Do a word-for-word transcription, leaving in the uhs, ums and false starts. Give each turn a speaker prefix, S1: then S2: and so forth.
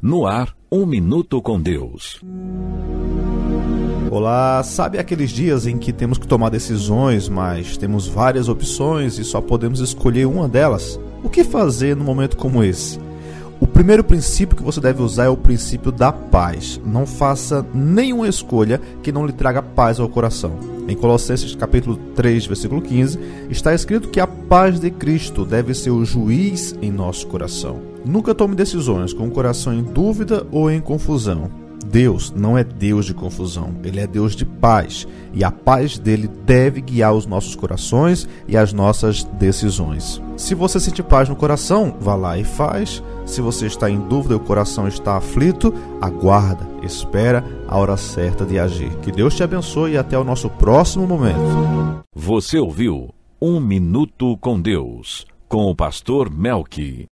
S1: No ar, um minuto com Deus.
S2: Olá, sabe aqueles dias em que temos que tomar decisões, mas temos várias opções e só podemos escolher uma delas? O que fazer num momento como esse? O primeiro princípio que você deve usar é o princípio da paz. Não faça nenhuma escolha que não lhe traga paz ao coração. Em Colossenses capítulo três, versículo quinze, está escrito que a paz de Cristo deve ser o juiz em nosso coração. Nunca tome decisões com o coração em dúvida ou em confusão. Deus não é Deus de confusão, Ele é Deus de paz, e a paz dele deve guiar os nossos corações e as nossas decisões. Se você sentir paz no coração, vá lá e faz. Se você está em dúvida e o coração está aflito, aguarda, espera a hora certa de agir. Que Deus te abençoe e até o nosso próximo momento.
S1: Você ouviu Um Minuto com Deus, com o pastor Melqui.